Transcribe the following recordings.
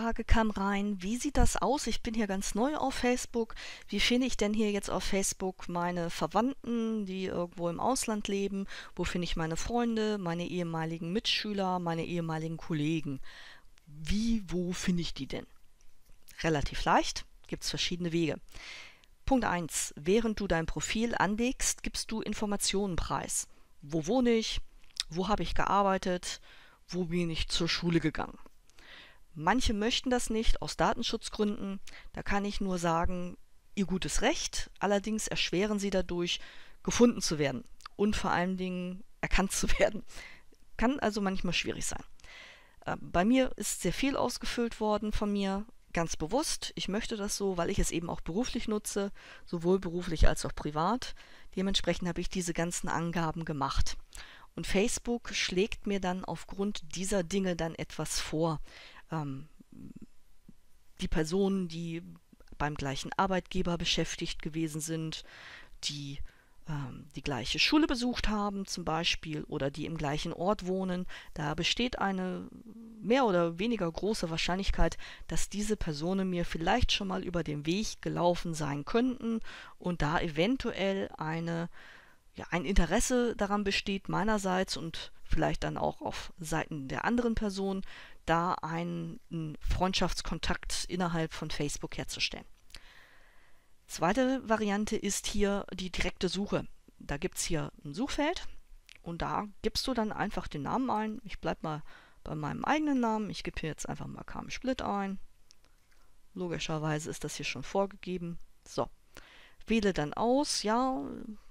Frage kam rein, wie sieht das aus? Ich bin hier ganz neu auf Facebook. Wie finde ich denn hier jetzt auf Facebook meine Verwandten, die irgendwo im Ausland leben? Wo finde ich meine Freunde, meine ehemaligen Mitschüler, meine ehemaligen Kollegen? Wo finde ich die denn? Relativ leicht, gibt es verschiedene Wege. Punkt 1. Während du dein Profil anlegst, gibst du Informationen preis. Wo wohne ich? Wo habe ich gearbeitet? Wo bin ich zur Schule gegangen? Manche möchten das nicht aus Datenschutzgründen. Da kann ich nur sagen, ihr gutes Recht. Allerdings erschweren sie dadurch, gefunden zu werden und vor allen Dingen erkannt zu werden. Kann also manchmal schwierig sein. Bei mir ist sehr viel ausgefüllt worden von mir, ganz bewusst. Ich möchte das so, weil ich es eben auch beruflich nutze, sowohl beruflich als auch privat. Dementsprechend habe ich diese ganzen Angaben gemacht. Und Facebook schlägt mir dann aufgrund dieser Dinge dann etwas vor. Die Personen, die beim gleichen Arbeitgeber beschäftigt gewesen sind, die die gleiche Schule besucht haben zum Beispiel oder die im gleichen Ort wohnen, da besteht eine mehr oder weniger große Wahrscheinlichkeit, dass diese Personen mir vielleicht schon mal über den Weg gelaufen sein könnten und da eventuell ein Interesse daran besteht meinerseits und vielleicht dann auch auf Seiten der anderen Person, da einen Freundschaftskontakt innerhalb von Facebook herzustellen. Zweite Variante ist hier die direkte Suche. Da gibt es hier ein Suchfeld und da gibst du dann einfach den Namen ein. Ich bleibe mal bei meinem eigenen Namen. Ich gebe hier jetzt einfach mal Carmen Splitt ein. Logischerweise ist das hier schon vorgegeben. So, wähle dann aus, ja,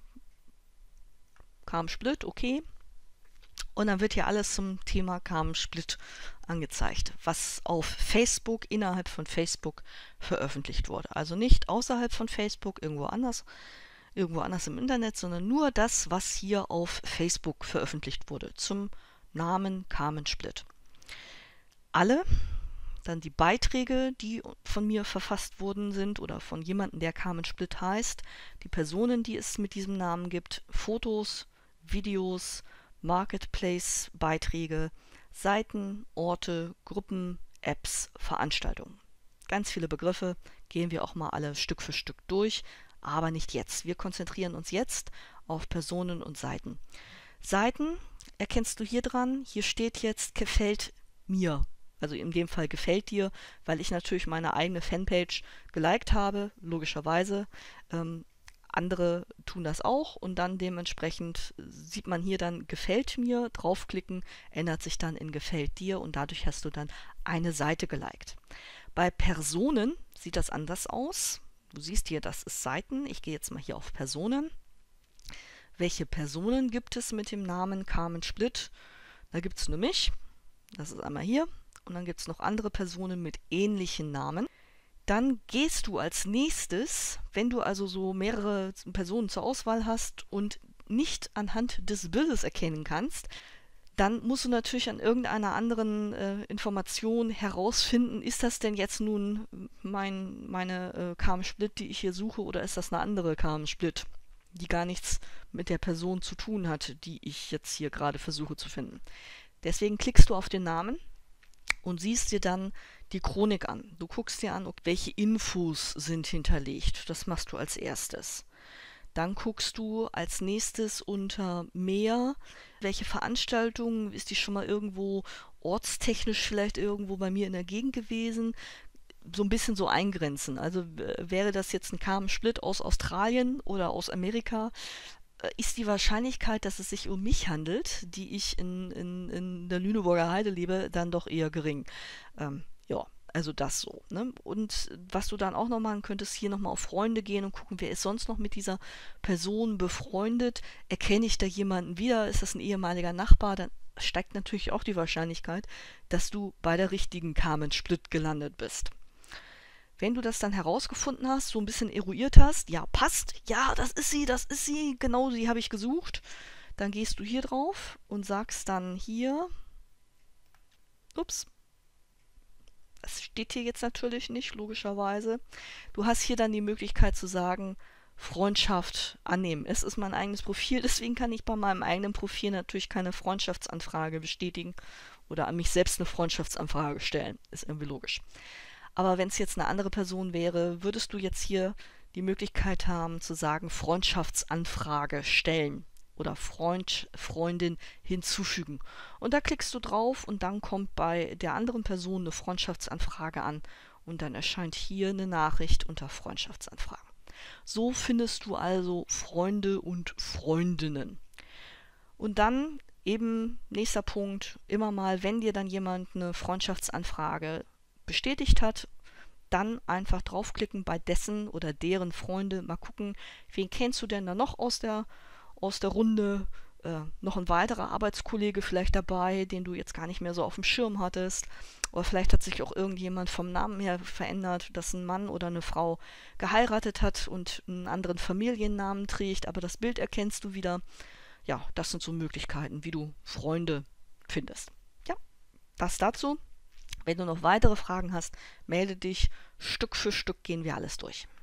Carmen Splitt, okay. Und dann wird hier alles zum Thema Carmen Splitt angezeigt, was auf Facebook, innerhalb von Facebook veröffentlicht wurde. Also nicht außerhalb von Facebook, irgendwo anders im Internet, sondern nur das, was hier auf Facebook veröffentlicht wurde, zum Namen Carmen Splitt. Alle, dann die Beiträge, die von mir verfasst worden sind oder von jemandem, der Carmen Splitt heißt, die Personen, die es mit diesem Namen gibt, Fotos, Videos, Marketplace-Beiträge, Seiten, Orte, Gruppen, Apps, Veranstaltungen. Ganz viele Begriffe, gehen wir auch mal alle Stück für Stück durch, aber nicht jetzt. Wir konzentrieren uns jetzt auf Personen und Seiten. Seiten erkennst du hier dran. Hier steht jetzt gefällt mir. Also in dem Fall gefällt dir, weil ich natürlich meine eigene Fanpage geliked habe, logischerweise. Andere tun das auch und dann dementsprechend sieht man hier dann gefällt mir, draufklicken, ändert sich dann in gefällt dir und dadurch hast du dann eine Seite geliked. Bei Personen sieht das anders aus. Du siehst hier, das ist Seiten. Ich gehe jetzt mal hier auf Personen. Welche Personen gibt es mit dem Namen Carmen Splitt? Da gibt es nur mich, das ist einmal hier und dann gibt es noch andere Personen mit ähnlichen Namen. Dann gehst du als nächstes, wenn du also so mehrere Personen zur Auswahl hast und nicht anhand des Bildes erkennen kannst, dann musst du natürlich an irgendeiner anderen Information herausfinden, ist das denn jetzt nun meine Carmen Splitt, die ich hier suche, oder ist das eine andere Carmen Splitt, die gar nichts mit der Person zu tun hat, die ich jetzt hier gerade versuche zu finden. Deswegen klickst du auf den Namen und siehst dir dann die Chronik an. Du guckst dir an, welche Infos sind hinterlegt. Das machst du als erstes. Dann guckst du als nächstes unter mehr, welche Veranstaltungen, ist die schon mal irgendwo ortstechnisch vielleicht irgendwo bei mir in der Gegend gewesen, so ein bisschen so eingrenzen. Also wäre das jetzt ein Carmen Splitt aus Australien oder aus Amerika, ist die Wahrscheinlichkeit, dass es sich um mich handelt, die ich in der Lüneburger Heide lebe, dann doch eher gering. Ja, also das so. Ne? Und was du dann auch noch machen könntest, hier nochmal auf Freunde gehen und gucken, wer ist sonst noch mit dieser Person befreundet. Erkenne ich da jemanden wieder? Ist das ein ehemaliger Nachbar? Dann steigt natürlich auch die Wahrscheinlichkeit, dass du bei der richtigen Carmen Splitt gelandet bist. Wenn du das dann herausgefunden hast, so ein bisschen eruiert hast, ja, passt, ja, das ist sie, genau sie habe ich gesucht, dann gehst du hier drauf und sagst dann hier, ups, das steht hier jetzt natürlich nicht, logischerweise. Du hast hier dann die Möglichkeit zu sagen, Freundschaft annehmen. Es ist mein eigenes Profil, deswegen kann ich bei meinem eigenen Profil natürlich keine Freundschaftsanfrage bestätigen oder an mich selbst eine Freundschaftsanfrage stellen. Ist irgendwie logisch. Aber wenn es jetzt eine andere Person wäre, würdest du jetzt hier die Möglichkeit haben zu sagen, Freundschaftsanfrage stellen oder Freundin hinzufügen. Und da klickst du drauf und dann kommt bei der anderen Person eine Freundschaftsanfrage an und dann erscheint hier eine Nachricht unter Freundschaftsanfragen. So findest du also Freunde und Freundinnen. Und dann eben nächster Punkt, immer mal, wenn dir dann jemand eine Freundschaftsanfrage bestätigt hat, dann einfach draufklicken bei dessen oder deren Freunde, mal gucken, wen kennst du denn da noch aus der Runde, noch ein weiterer Arbeitskollege vielleicht dabei, den du jetzt gar nicht mehr so auf dem Schirm hattest. Oder vielleicht hat sich auch irgendjemand vom Namen her verändert, dass ein Mann oder eine Frau geheiratet hat und einen anderen Familiennamen trägt, aber das Bild erkennst du wieder. Ja, das sind so Möglichkeiten, wie du Freunde findest. Ja, das dazu. Wenn du noch weitere Fragen hast, melde dich. Stück für Stück gehen wir alles durch.